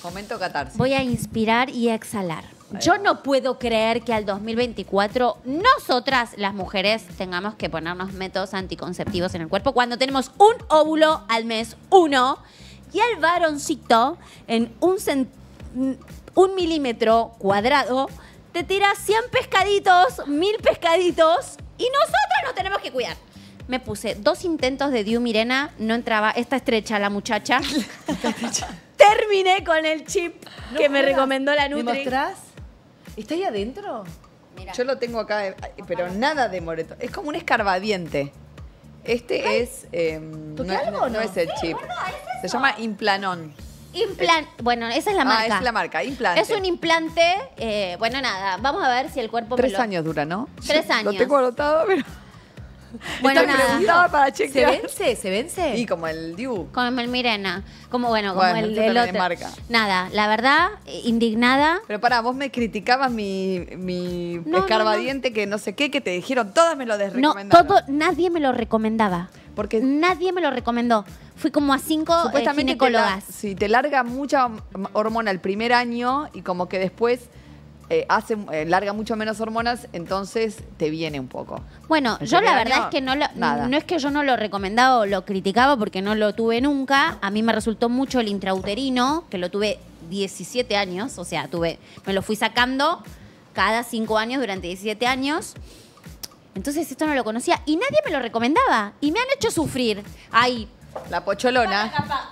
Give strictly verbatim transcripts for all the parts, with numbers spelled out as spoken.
Momento catarsis. Voy a inspirar y exhalar. Yo no puedo creer que al dos mil veinticuatro nosotras, las mujeres, tengamos que ponernos métodos anticonceptivos en el cuerpo cuando tenemos un óvulo al mes, uno, y al varoncito en un, cent un milímetro cuadrado te tira cien pescaditos, mil pescaditos y nosotras nos tenemos que cuidar. Me puse dos intentos de Diu Mirena, no entraba, está estrecha la muchacha. Terminé con el chip No que me jodas. recomendó la ¿Me Nutri. mostrás? ¿Está ahí adentro? Mira. Yo lo tengo acá, eh, pero nada de moreto. Es como un escarbadiente. Este es... eh, no, ¿Toqué algo no- o no? no es el chip. Se llama Implanon. Implan bueno, esa es la marca. Ah, es la marca, implante. Es un implante, eh, bueno, nada, vamos a ver si el cuerpo me Tres lo- años dura, ¿no? Tres Yo años. Lo tengo anotado, pero... Bueno, Estoy nada. preguntada para ¿Se chequear. vence? ¿Se vence? Y como el Diu. Como el Mirena, como bueno, como Bueno, el, esto el también es otro. marca. Nada, la verdad, eh, indignada. Pero pará, vos me criticabas mi, mi No, escarbadiente que no sé qué, que te dijeron, todas me lo No, desrecomendaron. todo, nadie me lo recomendaba. Porque Nadie me lo recomendó. Fui como a cinco eh, supuestamente te, la- ginecólogas. sí, te larga mucha hormona el primer año y como que después eh, hace, eh, larga mucho menos hormonas, entonces te viene un poco. Bueno, El yo la primer verdad año, es que no lo, nada. no es que yo no lo recomendaba o lo criticaba porque no lo tuve nunca. A mí me resultó mucho el intrauterino, que lo tuve diecisiete años, o sea, tuve, me lo fui sacando cada cinco años durante diecisiete años. Entonces esto no lo conocía y nadie me lo recomendaba. Y me han hecho sufrir. Ay, La pocholona,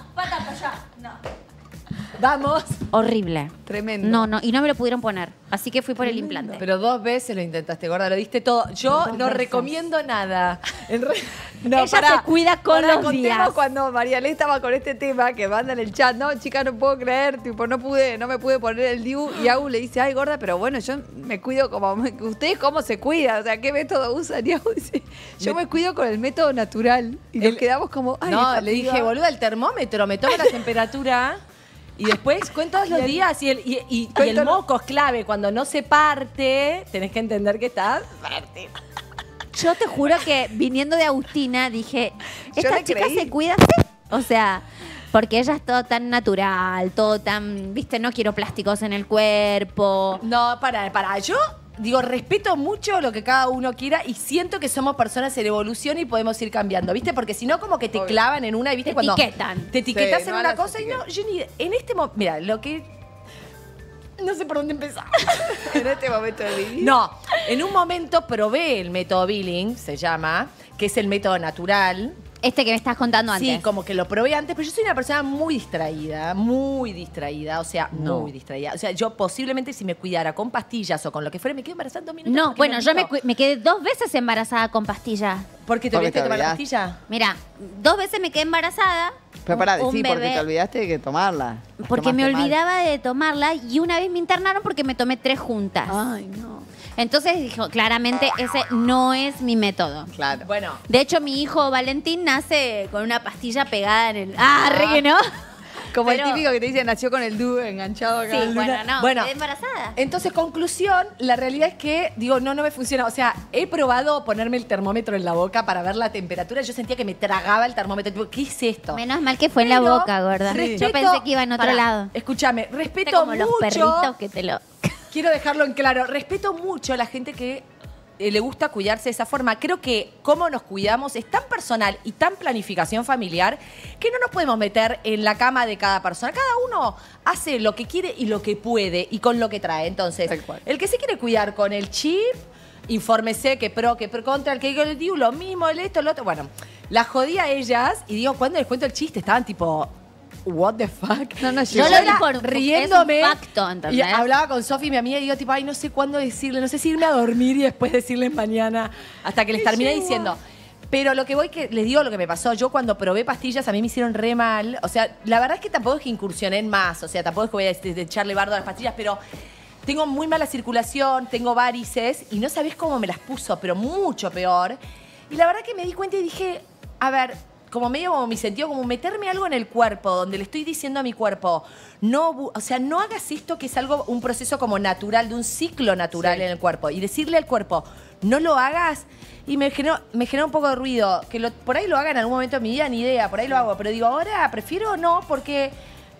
Vamos. horrible. tremendo. No, no, y no me lo pudieron poner. Así que fui por el implante. Pero dos veces lo intentaste, gorda, lo diste todo. Yo no recomiendo nada. En re- No, Ella pará, se cuida con pará, los contemos días. cuando Marialé estaba con este tema que manda en el chat, no, chica, no puedo creer, tipo, no pude, no me pude poner el Diu y Agu le dice, ay, gorda, pero bueno, yo me cuido como, ¿ustedes cómo se cuidan? O sea, ¿qué método usan? Y Agu dice, yo me, cuido con el método natural. Y nos El- quedamos como, ay, no, esta le piba. dije, boluda, el termómetro, me tomo la temperatura y después cuento todos los Y el- días y el, y, y- y Cuento el lo- moco es clave. Cuando no se parte, tenés que entender que está partido. Yo te juro que viniendo de Agustina dije, Yo esta le chica creí. se cuida así. O sea, porque ella es todo tan natural, todo tan, viste, no quiero plásticos en el cuerpo. No, para, para. Yo digo, respeto mucho lo que cada uno quiera y siento que somos personas en evolución y podemos ir cambiando, ¿viste? Porque si no, como que te Obvio. clavan en una y, ¿viste? Te Cuando etiquetan. te etiquetas Sí, en no una las cosa y no, yo ni. En este momento. Mira, lo que. No sé por dónde empezar. En este momento de mi vida. No, en un momento probé el método Billing, se llama, que es el método natural. Este que me estás contando antes. Sí, como que lo probé antes, pero yo soy una persona muy distraída, muy distraída, o sea, No. muy distraída. O sea, yo posiblemente si me cuidara con pastillas o con lo que fuera, me quedo embarazada en dos minutos. No, porque bueno, yo me, gustó. cu- me quedé dos veces embarazada con pastillas. ¿Por qué te Porque olvidaste de te tomar la olvidaste. pastilla? Mira, dos veces me quedé embarazada. Pero pará, un sí, porque bebé, te olvidaste de que tomarla. porque me Tomaste mal. olvidaba de tomarla y una vez me internaron porque me tomé tres juntas. Ay, no. Entonces dijo, claramente ese no es mi método. Claro. Bueno, De hecho, mi hijo Valentín nace con una pastilla pegada en el... Ah, re que no. Como Pero- el típico que te dice, nació con el Diu enganchado acá. Sí, bueno, no, Bueno. quedé embarazada. entonces, conclusión, la realidad es que, digo, no, no me funciona. O sea, he probado ponerme el termómetro en la boca para ver la temperatura. Yo sentía que me tragaba el termómetro. Tipo, ¿qué es esto? Menos mal que fue en la Pero boca, gorda. respeto- Yo pensé que iba en otro Pará, lado. Escúchame, Viste respeto como los mucho. perritos que te lo... Quiero dejarlo en claro. Respeto mucho a la gente que eh, le gusta cuidarse de esa forma. Creo que cómo nos cuidamos es tan personal y tan planificación familiar que no nos podemos meter en la cama de cada persona. Cada uno hace lo que quiere y lo que puede y con lo que trae. Entonces, Tal cual. el que se quiere cuidar con el chip, infórmese que pro, que pro contra, el que digo el digo lo mismo, el esto, lo otro. Bueno, la jodí a ellas y digo, cuando les cuento el chiste, estaban tipo... What the fuck? No, no, Yo yo lo era di por riéndome. es un facto, ¿entendés? Y hablaba con Sofi, mi amiga, y digo, tipo, ay, no sé cuándo decirle, no sé si irme a dormir y después decirles mañana, hasta que les terminé diciendo. Pero lo que voy que les digo lo que me pasó, yo cuando probé pastillas a mí me hicieron re mal. O sea, la verdad es que tampoco es que incursioné en más, o sea, tampoco es que voy a este, echarle bardo a las pastillas, pero tengo muy mala circulación, tengo varices y no sabés cómo me las puso, pero mucho peor. Y la verdad que me di cuenta y dije, a ver, como medio como mi sentido, como meterme algo en el cuerpo, donde le estoy diciendo a mi cuerpo, no, bu- o sea, no hagas esto que es algo, un proceso como natural, de un ciclo natural Sí. en el cuerpo. Y decirle al cuerpo, no lo hagas, y me generó, me generó un poco de ruido. Que lo- por ahí lo haga en algún momento de mi vida, ni idea, por ahí lo hago. Pero digo, ahora prefiero no, porque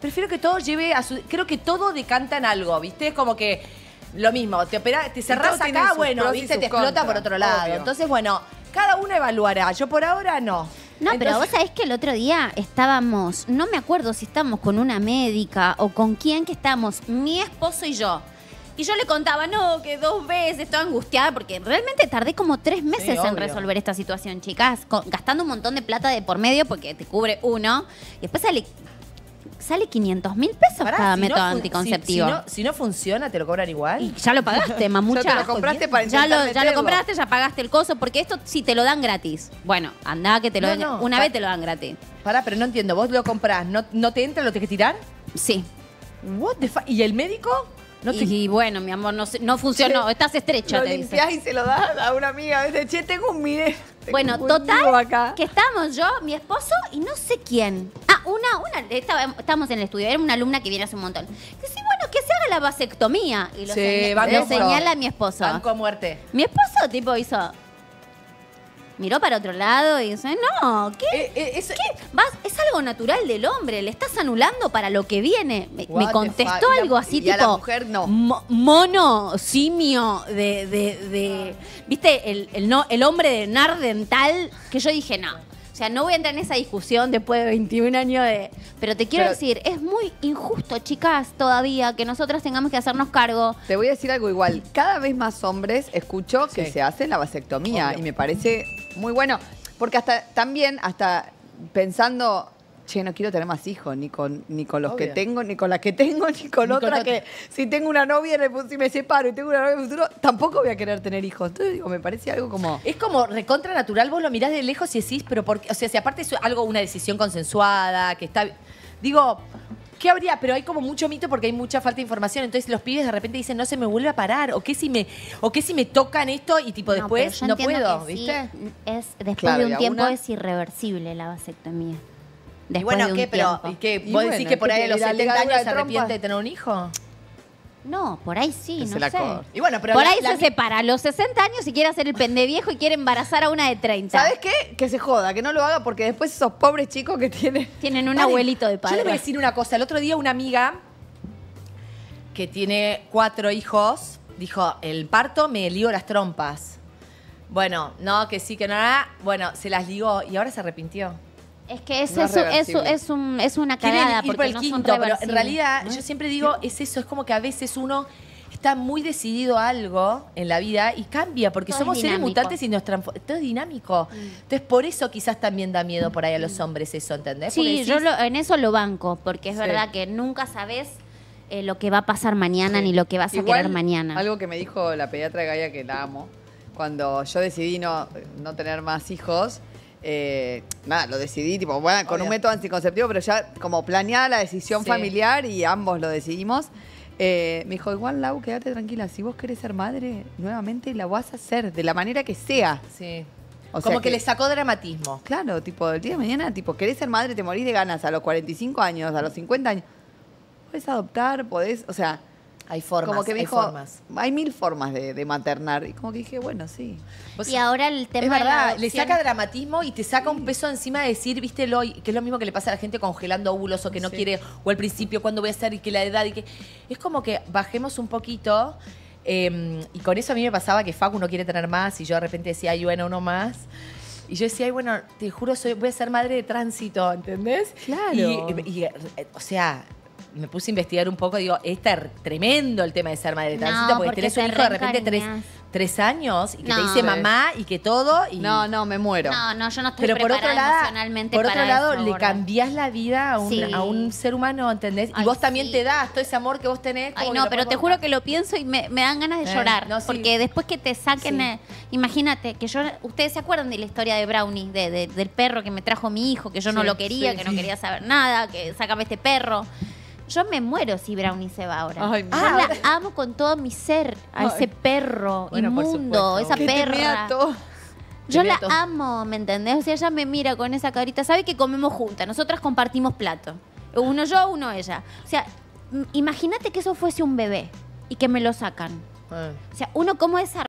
prefiero que todo lleve a su... Creo que todo decanta en algo, ¿viste? Es como que lo mismo, te, opera, te cerrás tiene acá, sus bueno, pros y ¿viste? sus Te explota contras, por otro lado. obvio. Entonces, bueno, cada uno evaluará. Yo por ahora no. No, Entonces, pero vos sabés que el otro día estábamos, no me acuerdo si estábamos con una médica o con quién que estábamos, mi esposo y yo. Y yo le contaba, no, que dos veces estaba angustiada, porque realmente tardé como tres meses en obvio. resolver esta situación, chicas, con- gastando un montón de plata de por medio porque te cubre uno. Y después sale, sale quinientos mil pesos pará, cada si método no fun- anticonceptivo. Si, si no, si no funciona, ¿te lo cobran igual? Y ya lo pagaste, mamucha. Ya te lo compraste para Ya intentar lo, ya lo meterlo. compraste, ya pagaste el coso, porque esto sí te lo dan gratis. Bueno, andá que te lo No, den. no, Una pa- vez te lo dan gratis. Pará, pero no entiendo. Vos lo comprás, ¿no, no te entra, lo tenés que tirar? Sí. What the fuck? ¿Y el médico? No te... Y, y bueno, mi amor, no, se- no funcionó. Estás estrecha, Lo te dice. limpiás y se lo das a una amiga. Dice, che, tengo un mire. tengo Bueno, un total, nido acá. que estábamos yo, mi esposo y no sé quién. Ah, una, una, estaba- estábamos en el estudio, era una alumna que viene hace un montón. Dice, bueno, que se haga la vasectomía. Y lo Sí, señala, banco le muerto. señala a mi esposo. Banco a muerte. Mi esposo, tipo, hizo... Miró para otro lado y dice, no, ¿qué? Eh, eh, eso- Vas, es algo natural del hombre, le estás anulando para lo que viene. Me, What me the contestó fuck. Y la- algo así, y a tipo. la mujer no. mo- mono, simio, de. de, de- ¿Viste? El, el, no, el hombre de Nardental, que yo dije, no. O sea, no voy a entrar en esa discusión después de veintiún años de. Pero te quiero Pero- decir, es muy injusto, chicas, todavía, que nosotras tengamos que hacernos cargo. Te voy a decir algo igual. Cada vez más hombres escucho que Sí. se hacen la vasectomía Obvio. y me parece muy bueno. Porque hasta también, hasta pensando, che, no quiero tener más hijos, ni con, ni con los Obvio. que tengo, ni con las que tengo, ni con Ni con otra otra. que si tengo una novia, en el fu- si me separo y tengo una novia en el futuro, tampoco voy a querer tener hijos. Entonces digo, me parece algo como... Es como recontra natural, vos lo mirás de lejos y decís, pero porque, o sea, si aparte es algo, una decisión consensuada, que está. Digo, ¿qué habría? Pero hay como mucho mito porque hay mucha falta de información. Entonces los pibes de repente dicen, no se me vuelve a parar. O qué si me, o qué si me tocan esto y tipo No, pero después yo no, entiendo puedo, que sí, ¿viste? es, después Claro, de y un a tiempo una- es irreversible la vasectomía. Después Y bueno, de un ¿qué? Pero, tiempo. ¿y qué? Y ¿Vos bueno, decís que es por que ahí a los la setenta ligadura años de se arrepiente trompas. de tener un hijo? No, por ahí sí, Que no se la sé. corte. Y bueno, pero Por la- ahí la se mi- separa a los sesenta años y quiere hacer el pendeviejo y quiere embarazar a una de treinta. ¿Sabes qué? Que se joda, que no lo haga porque después esos pobres chicos que tienen... Tienen un Paren, abuelito de Yo les voy a padre. decir una cosa. El otro día una amiga que tiene cuatro hijos dijo, el parto me lió las trompas. Bueno, no, que sí, que no, nada. Bueno, se las ligó y ahora se arrepintió. Es que es, No es eso, es, reversible. es, un, es una Quieren cagada ir porque por el no quinto, son pero en reversibles. realidad yo siempre digo, es eso, es como que a veces uno está muy decidido a algo en la vida y cambia, porque Todo somos es seres dinámico. mutantes y nos transformamos. Todo es dinámico. Entonces, por eso quizás también da miedo por ahí a los hombres eso, ¿entendés? Porque Sí, decís, yo lo- en eso lo banco, porque es Sí. verdad que nunca sabes eh, lo que va a pasar mañana Sí. ni lo que vas a Igual, querer mañana. Algo que me dijo la pediatra de Gaia, que la amo, cuando yo decidí no, no tener más hijos, eh, nada, lo decidí, tipo, bueno, con Obvio. un método anticonceptivo, pero ya como planeada la decisión Sí. familiar y ambos lo decidimos. Eh, me dijo, igual, Lau, quédate tranquila, si vos querés ser madre, nuevamente la vas a hacer, de la manera que sea. Sí. O sea como que, que- le sacó dramatismo. Claro, tipo, el día de mañana, tipo, querés ser madre, te morís de ganas a los cuarenta y cinco años, a los cincuenta años. Podés adoptar, podés, o sea, Hay formas, como que me hay dijo, formas. hay mil formas de, de maternar. Y como que dije, bueno, sí. Vos- Y ahora el tema es de la verdad, le adopción- saca dramatismo y te saca un peso encima de decir, viste, lo, que es lo mismo que le pasa a la gente congelando óvulos o que no Sí. quiere, o al principio cuándo voy a hacer y que la edad y que. Es como que bajemos un poquito. eh, y con eso a mí me pasaba que Facu no quiere tener más y yo de repente decía, ay, bueno, uno más. Y yo decía, ay, bueno, te juro, soy, voy a ser madre de tránsito, ¿entendés? Claro. Y, y, eh, o sea, me puse a investigar un poco, digo, es ter- tremendo el tema de ser madre de No, tránsito, porque, porque tenés un te hijo de repente tres, reencariñás. tres años y que No. te dice Sí. mamá y que todo. Y, No, no, me muero. No, no, yo no estoy pero por otro preparada lado, emocionalmente por otro para lado eso, le gorda. cambiás la vida a un, Sí. a un ser humano, ¿entendés? Y Ay, vos también sí. te das todo ese amor que vos tenés. Ay, como que no, lo pero podés te juro volcar. que lo pienso y me, me dan ganas de Eh, llorar. no, sí. Porque después que te saquen. Sí. eh, imagínate que yo. Ustedes se acuerdan de la historia de Brownie, de, de- del perro que me trajo mi hijo, que yo no Sí, lo quería, sí, que sí. no quería saber nada, que sácame este perro. Yo me muero si Brownie se va ahora. Ay, yo ah, la ahora- amo con todo mi ser, a Ay. ese perro Bueno, por inmundo, supuesto. esa que te perra. mea todo. Yo Te la mea todo. amo, ¿me entendés? O sea, ella me mira con esa carita. Sabe que comemos juntas. Nosotras compartimos plato. Uno yo, uno ella. O sea, m- imagínate que eso fuese un bebé y que me lo sacan. Eh. O sea, uno cómo desarrolla